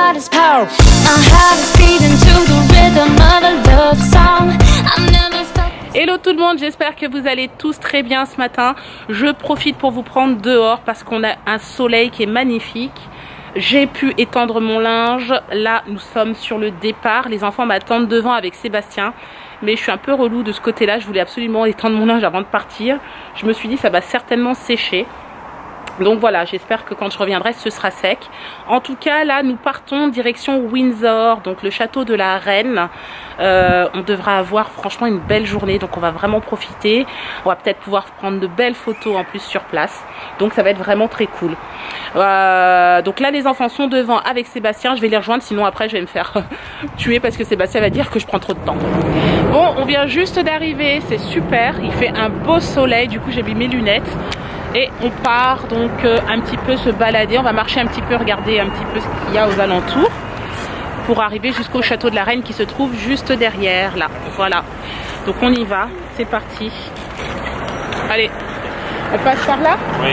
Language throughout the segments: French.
heart is power. My heart is beating to the rhythm of a love song. I've never felt. Hello tout le monde, j'espère que vous allez tous très bien ce matin. Je profite pour vous prendre dehors parce qu'on a un soleil qui est magnifique. J'ai pu étendre mon linge. Là, nous sommes sur le départ. Les enfants m'attendent devant avec Sébastien. Mais je suis un peu relou de ce côté-là. Je voulais absolument étendre mon linge avant de partir. Je me suis dit ça va certainement sécher. Donc voilà, j'espère que quand je reviendrai, ce sera sec. En tout cas, là, nous partons direction Windsor, donc le château de la reine. On devra avoir franchement une belle journée, donc on va vraiment profiter. On va peut-être pouvoir prendre de belles photos en plus sur place. Donc ça va être vraiment très cool. Donc là, les enfants sont devant avec Sébastien. Je vais les rejoindre, sinon après, je vais me faire tuer parce que Sébastien va dire que je prends trop de temps. Bon, on vient juste d'arriver, c'est super. Il fait un beau soleil, du coup, j'ai mis mes lunettes. Et on part donc un petit peu se balader, on va marcher un petit peu, regarder un petit peu ce qu'il y a aux alentours pour arriver jusqu'au château de la reine qui se trouve juste derrière là. Voilà, donc on y va, c'est parti. Allez, on passe par là? Oui.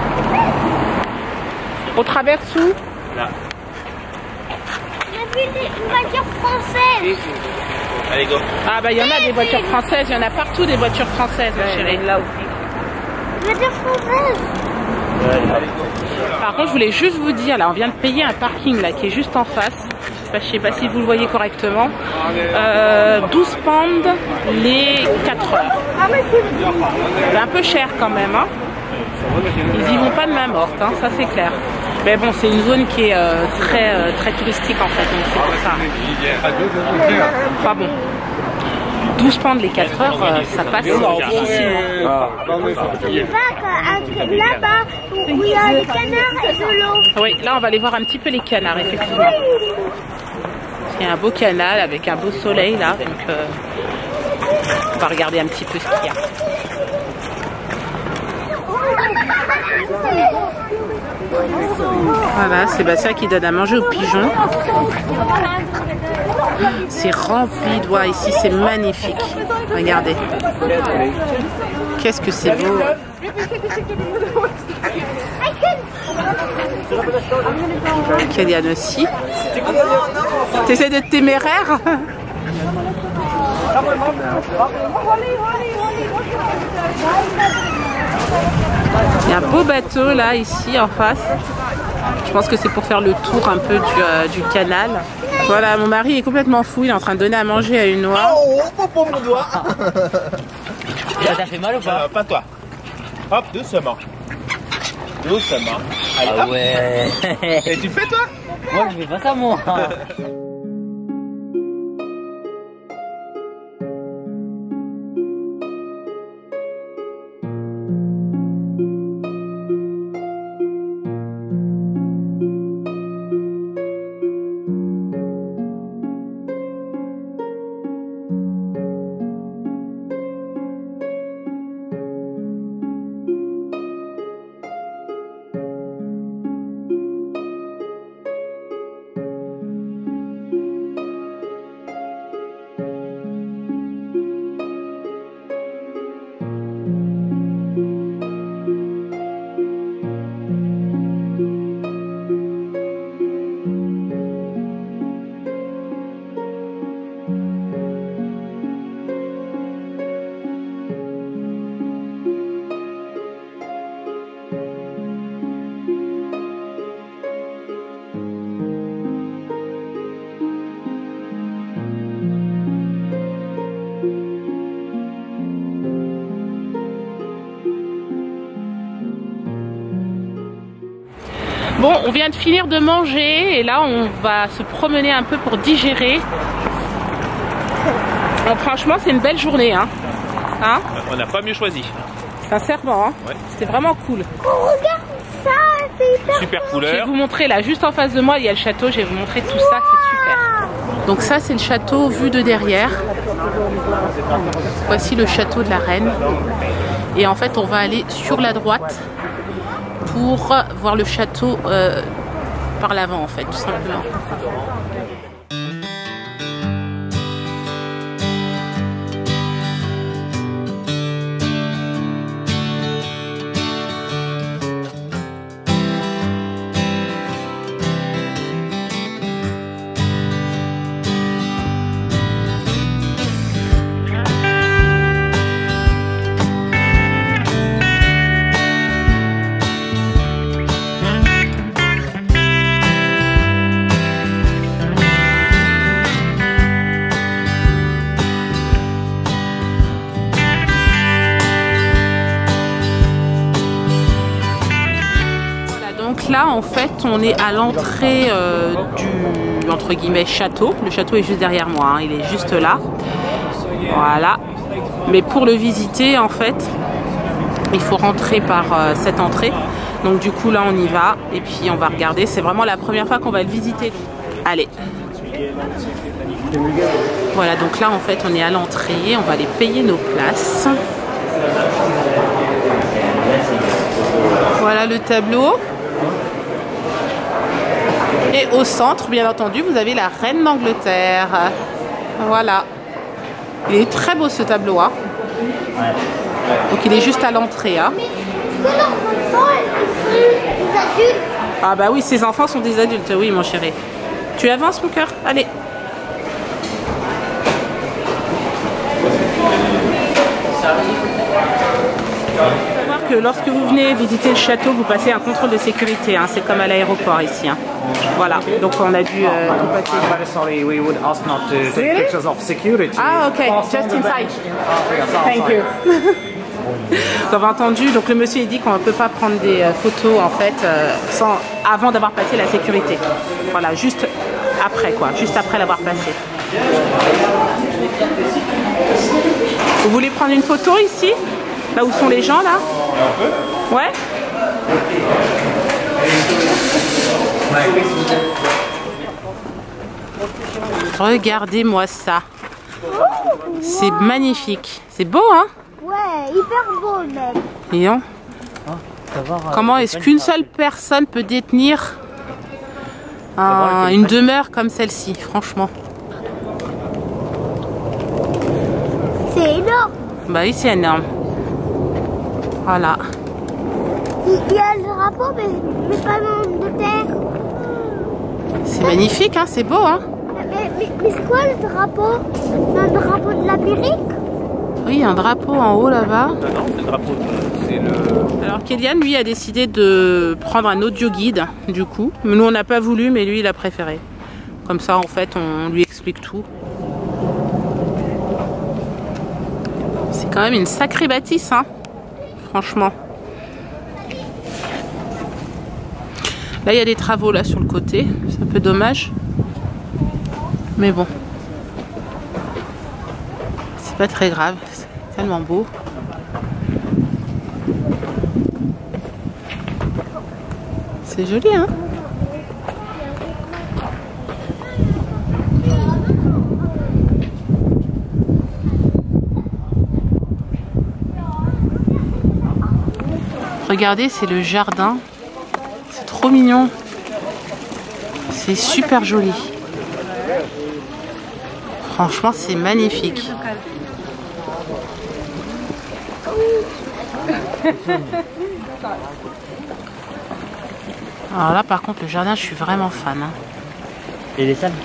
On traverse où? Là. On a vu une voiture française. Allez, go. Ah bah il y en a des voitures françaises, il y en a partout des voitures françaises ma chérie. Là aussi. Voiture française. Par contre, je voulais juste vous dire, là, on vient de payer un parking là qui est juste en face. Je sais pas si vous le voyez correctement. 12 pounds les 4 heures. C'est un peu cher quand même. Hein. Ils y vont pas de main morte, hein, ça c'est clair. Mais bon, c'est une zone qui est très touristique en fait, donc c'est pour ça. Enfin bon. 12 pounds les 4 heures, ça passe difficilement. Il va là-bas où il y a les canards et de l'eau. Oui, là on va aller voir un petit peu les canards, effectivement. Il y a un beau canal avec un beau soleil là, donc on va regarder un petit peu ce qu'il y a. Voilà, Sébastien qui donne à manger aux pigeons. C'est rempli d'oies ici, c'est magnifique. Regardez. Qu'est-ce que c'est beau. Kéliane aussi. T'essaies d'être téméraire? Il y a un beau bateau là, ici en face. Je pense que c'est pour faire le tour un peu du canal. Voilà, mon mari est complètement fou, il est en train de donner à manger à une oie. Oh, mon doigt. Ça t'a fait mal ou pas? Pas toi. Hop, doucement. Doucement. Allez, Ah hop. ouais. Et tu le fais toi? Moi je fais pas ça moi. Bon, on vient de finir de manger et là on va se promener un peu pour digérer. Bon, franchement, c'est une belle journée, hein. Hein? On n'a pas mieux choisi. Sincèrement, hein. Ouais. C'était vraiment cool. Oh, regarde ça, c'est hyper. Super Je vais couleur. vous montrer là, juste en face de moi, il y a le château. Je vais vous montrer tout ça, c'est super. Donc ça, c'est le château vu de derrière. Voici le château de la reine. Et en fait, on va aller sur la droite pour voir le château par l'avant, en fait, tout simplement. Donc là, en fait, on est à l'entrée du, entre guillemets, château. Le château est juste derrière moi, hein, il est juste là. Voilà. Mais pour le visiter, en fait, il faut rentrer par cette entrée. Donc du coup, là, on y va. Et puis, on va regarder. C'est vraiment la première fois qu'on va le visiter. Allez. Voilà, donc là, en fait, on est à l'entrée. On va aller payer nos places. Voilà le tableau. Et au centre, bien entendu, vous avez la reine d'Angleterre. Voilà. Il est très beau ce tableau. Hein. Donc il est juste à l'entrée. Hein. Ah bah oui, ces enfants sont des adultes. Oui, mon chéri. Tu avances, mon cœur. Allez. Il faut savoir que lorsque vous venez visiter le château, vous passez un contrôle de sécurité. Hein. C'est comme à l'aéroport ici. Hein. Voilà, donc on a dûu tout passer. Very sorry, we would ask not to take pictures of security. Ah, ok, just inside. Thank you. Vous avez entendu, donc le monsieur il dit qu'on ne peut pas prendre des photos en fait avant d'avoir passé la sécurité. Voilà, juste après quoi, juste après l'avoir passé. Vous voulez prendre une photo ici? Là où sont les gens là? Ouais. Regardez-moi ça. C'est magnifique. C'est beau, hein? Ouais, hyper beau même. Et on... Comment est-ce qu'une seule personne peut détenir une demeure comme celle-ci, franchement? C'est énorme. Bah oui, c'est énorme. Voilà. Il y a le drapeau, mais pas d'Angleterre. C'est magnifique, hein, c'est beau, hein. Mais c'est quoi le drapeau? C'est un drapeau de l'Amérique? Oui, un drapeau en haut là-bas. Non, c'est le drapeau. C'est le... Alors Kélian, lui, a décidé de prendre un audio guide, du coup. Nous, on n'a pas voulu, mais lui, il a préféré. Comme ça, en fait, on lui explique tout. C'est quand même une sacrée bâtisse, hein. Franchement. Là, il y a des travaux là sur le côté. C'est un peu dommage. Mais bon. C'est pas très grave. C'est tellement beau. C'est joli, hein? Regardez, c'est le jardin. C'est trop mignon. C'est super joli. Franchement, c'est magnifique. Alors là, par contre, le jardin, je suis vraiment fan. Hein. Et les salles?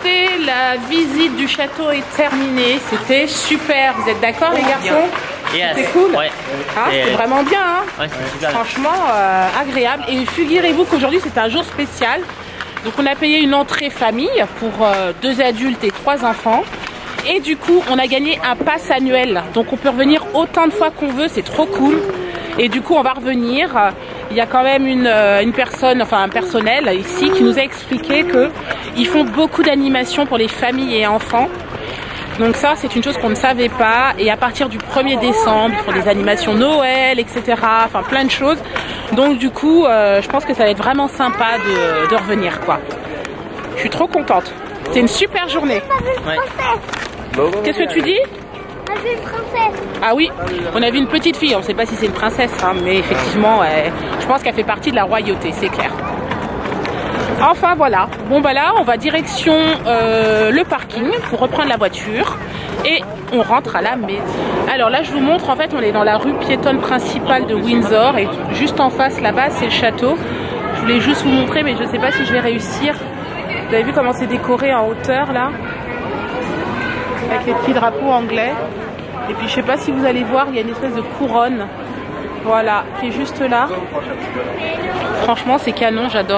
écoutez, la visite du château est terminée. C'était super. Vous êtes d'accord, les garçons? C'était cool. Ouais. Hein, c'était vraiment bien. Hein, ouais, super. franchement, agréable. Et figurez-vous qu'aujourd'hui, c'est un jour spécial. Donc, on a payé une entrée famille pour 2 adultes et 3 enfants. Et du coup, on a gagné un pass annuel. Donc, on peut revenir autant de fois qu'on veut. C'est trop cool. Et du coup, on va revenir. Il y a quand même une personne, enfin un personnel ici qui nous a expliqué qu'ils font beaucoup d'animations pour les familles et enfants. Donc ça, c'est une chose qu'on ne savait pas. Et à partir du 1er décembre, ils font des animations Noël, etc. Enfin, plein de choses. Donc du coup, je pense que ça va être vraiment sympa de revenir, quoi. Je suis trop contente. C'est une super journée. Ouais. Qu'est-ce que tu dis? Une princesse. Ah oui, on a vu une petite fille. On ne sait pas si c'est une princesse, hein, mais effectivement, je pense qu'elle fait partie de la royauté, c'est clair. Enfin voilà, bon bah là on va direction le parking pour reprendre la voiture et on rentre à la maison. Alors là je vous montre, en fait on est dans la rue piétonne principale de Windsor et juste en face là-bas c'est le château. Je voulais juste vous montrer mais je ne sais pas si je vais réussir. Vous avez vu comment c'est décoré en hauteur là, avec les petits drapeaux anglais. Et puis je sais pas si vous allez voir, il y a une espèce de couronne, voilà, qui est juste là. Franchement c'est canon, j'adore.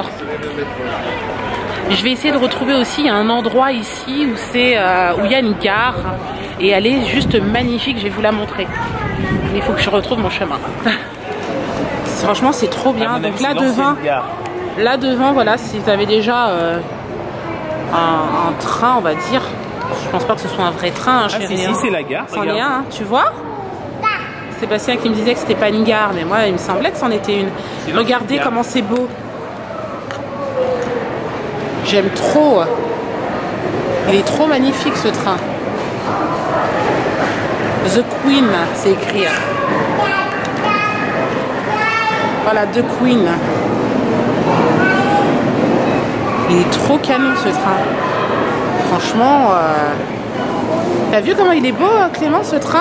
Je vais essayer de retrouver aussi, il y a un endroit ici où c'est où il y a une gare et elle est juste magnifique, je vais vous la montrer. Mais il faut que je retrouve mon chemin. Franchement c'est trop bien. Donc là devant voilà, si vous avez déjà un train on va dire. Je pense pas que ce soit un vrai train, hein, chérie. Si, c'est la gare. C'en est un, hein, tu vois? Sébastien qui me disait que c'était pas une gare, mais moi il me semblait que c'en était une. Regardez comment c'est beau. J'aime trop. Il est trop magnifique ce train. The Queen, c'est écrit. Voilà, The Queen. Il est trop canon ce train. Franchement, t'as vu comment il est beau, Clément, ce train?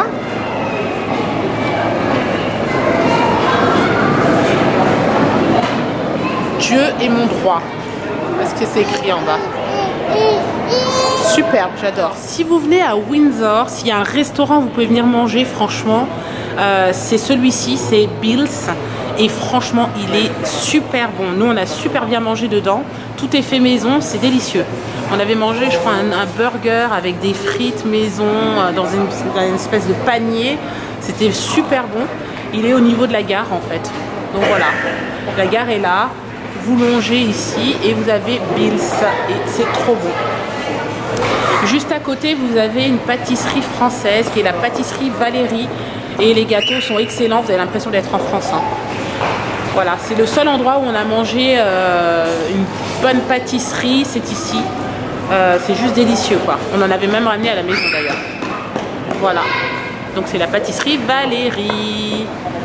Dieu est mon droit. Parce que c'est écrit en bas. Superbe, j'adore. Si vous venez à Windsor, s'il y a un restaurant, vous pouvez venir manger, franchement, c'est celui-ci, c'est Bill's. Et franchement, il est super bon. Nous, on a super bien mangé dedans. Tout est fait maison, c'est délicieux. On avait mangé, je crois, un burger avec des frites maison dans une espèce de panier. C'était super bon. Il est au niveau de la gare, en fait. Donc voilà, la gare est là. Vous longez ici et vous avez Bill's. Et c'est trop bon. Juste à côté, vous avez une pâtisserie française qui est la pâtisserie Valérie. Et les gâteaux sont excellents. Vous avez l'impression d'être en France. Hein. Voilà, c'est le seul endroit où on a mangé une bonne pâtisserie, c'est ici. C'est juste délicieux quoi. On en avait même ramené à la maison d'ailleurs. Voilà, donc c'est la pâtisserie Valérie.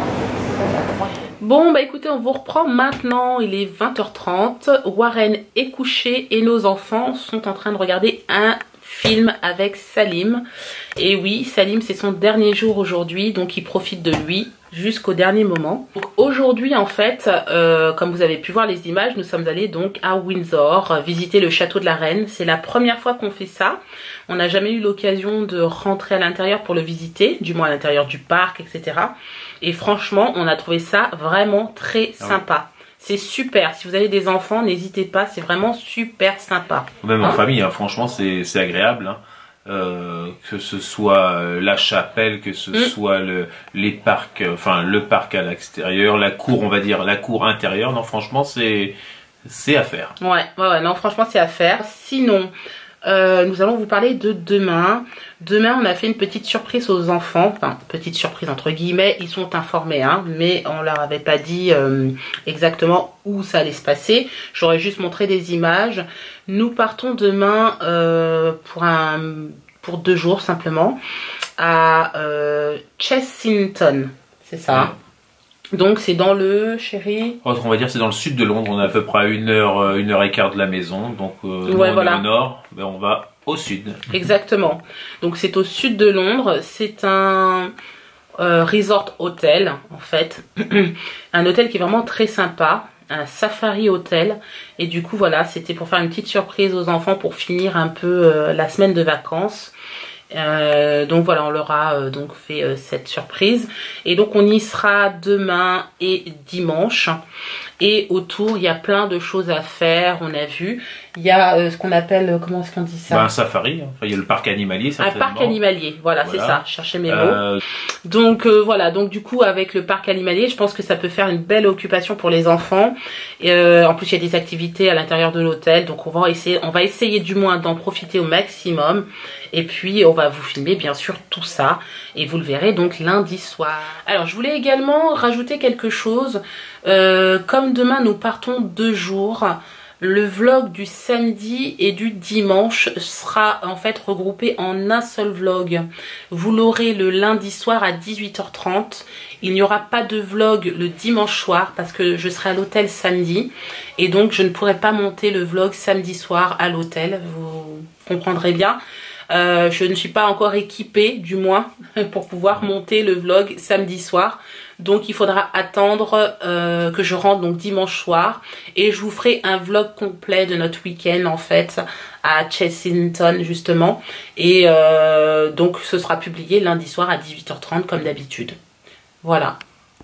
Bon bah écoutez, on vous reprend maintenant, il est 20h30. Warren est couché et nos enfants sont en train de regarder un film avec Salim. Et oui, Salim c'est son dernier jour aujourd'hui, donc il profite de lui jusqu'au dernier moment. Donc aujourd'hui en fait, comme vous avez pu voir les images, nous sommes allés donc à Windsor visiter le château de la reine. C'est la première fois qu'on fait ça. On n'a jamais eu l'occasion de rentrer à l'intérieur pour le visiter, du moins à l'intérieur du parc, etc. Et franchement, on a trouvé ça vraiment très sympa. C'est super, si vous avez des enfants, n'hésitez pas, c'est vraiment super sympa. Même en famille, hein, franchement c'est agréable. Hein. Que ce soit la chapelle, que ce soit les parcs, enfin le parc à l'extérieur, la cour, on va dire, la cour intérieure. Non, franchement, c'est à faire. Ouais, non, franchement, c'est à faire. Sinon, nous allons vous parler de demain. Demain, on a fait une petite surprise aux enfants. Enfin, petite surprise entre guillemets. Ils sont informés, hein, mais on leur avait pas dit exactement où ça allait se passer. J'aurais juste montré des images. Nous partons demain pour 2 jours simplement à Chessington. C'est ça. Donc c'est dans le, chérie, on va dire c'est dans le sud de Londres. On est à peu près à 1h15 de la maison. Donc nous, on est au nord, ben, on va au sud. Exactement. Donc c'est au sud de Londres. C'est un resort hôtel en fait. Un hôtel qui est vraiment très sympa. un safari hôtel. Et du coup, voilà, c'était pour faire une petite surprise aux enfants pour finir un peu la semaine de vacances. Donc voilà, on leur a donc fait cette surprise. Et donc on y sera demain et dimanche. Et autour, il y a plein de choses à faire, on a vu. Il y a ce qu'on appelle, comment est-ce qu'on dit ça? Un safari, enfin, il y a le parc animalier, certainement. Un parc animalier, voilà. C'est ça, je cherchais mes mots. Donc voilà, donc du coup avec le parc animalier, je pense que ça peut faire une belle occupation pour les enfants. En plus, il y a des activités à l'intérieur de l'hôtel, donc on va essayer du moins d'en profiter au maximum. Et puis on va vous filmer bien sûr tout ça, et vous le verrez donc lundi soir. Alors je voulais également rajouter quelque chose. Comme demain nous partons 2 jours, le vlog du samedi et du dimanche sera en fait regroupé en un seul vlog. Vous l'aurez le lundi soir à 18h30. Il n'y aura pas de vlog le dimanche soir parce que je serai à l'hôtel samedi. Et donc je ne pourrai pas monter le vlog samedi soir à l'hôtel. Vous comprendrez bien. Je ne suis pas encore équipée du moins pour pouvoir monter le vlog samedi soir. Donc il faudra attendre que je rentre donc dimanche soir. Et je vous ferai un vlog complet de notre week-end en fait à Chessington justement. Et donc ce sera publié lundi soir à 18h30 comme d'habitude. Voilà.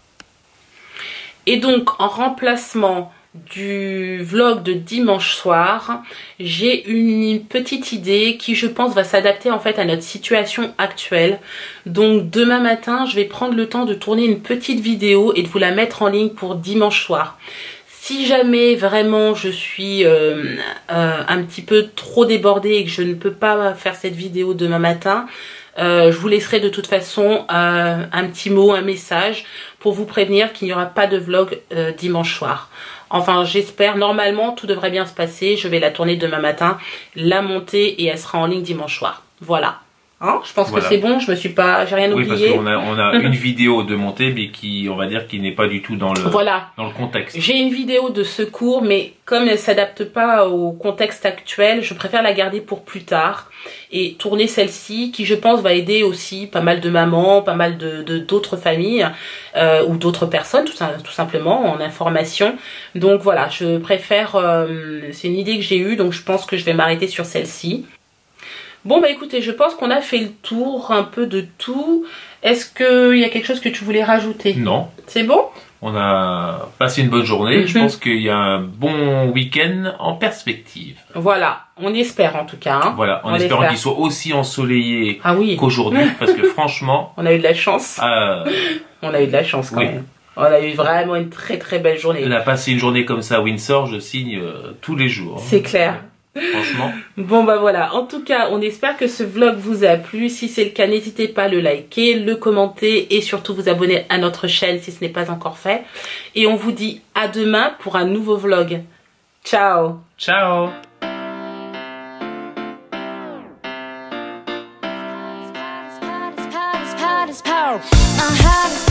Et donc en remplacement du vlog de dimanche soir, j'ai une petite idée qui je pense va s'adapter en fait à notre situation actuelle. Donc demain matin je vais prendre le temps de tourner une petite vidéo et de vous la mettre en ligne pour dimanche soir. Si jamais vraiment je suis un petit peu trop débordée et que je ne peux pas faire cette vidéo demain matin, je vous laisserai de toute façon un petit mot, un message pour vous prévenir qu'il n'y aura pas de vlog dimanche soir. Enfin j'espère, normalement tout devrait bien se passer, je vais la tourner demain matin, la monter et elle sera en ligne dimanche soir. Voilà. Hein, je pense que c'est bon, j'ai rien oublié. Oui, parce qu'on a une vidéo de montée, mais qui, on va dire, qui n'est pas du tout dans le, dans le contexte. J'ai une vidéo de secours, mais comme elle s'adapte pas au contexte actuel, je préfère la garder pour plus tard et tourner celle-ci, qui je pense va aider aussi pas mal de mamans, pas mal d'autres familles ou d'autres personnes, tout simplement en information. Donc voilà, je préfère, c'est une idée que j'ai eue, donc je pense que je vais m'arrêter sur celle-ci. Bon bah écoutez, je pense qu'on a fait le tour un peu de tout. Est-ce qu'il y a quelque chose que tu voulais rajouter? Non. C'est bon? On a passé une bonne journée. Je pense qu'il y a un bon week-end en perspective. Voilà, on espère en tout cas. Hein. Voilà, en espérant qu'il soit aussi ensoleillé qu'aujourd'hui. Parce que franchement... on a eu de la chance. On a eu de la chance quand même. On a eu vraiment une très très belle journée. On a passé une journée comme ça à Windsor, je signe tous les jours. C'est clair. Franchement. Bon bah voilà, en tout cas on espère que ce vlog vous a plu. Si c'est le cas, n'hésitez pas à le liker, le commenter et surtout vous abonner à notre chaîne si ce n'est pas encore fait. Et on vous dit à demain pour un nouveau vlog. Ciao. Ciao. My heart is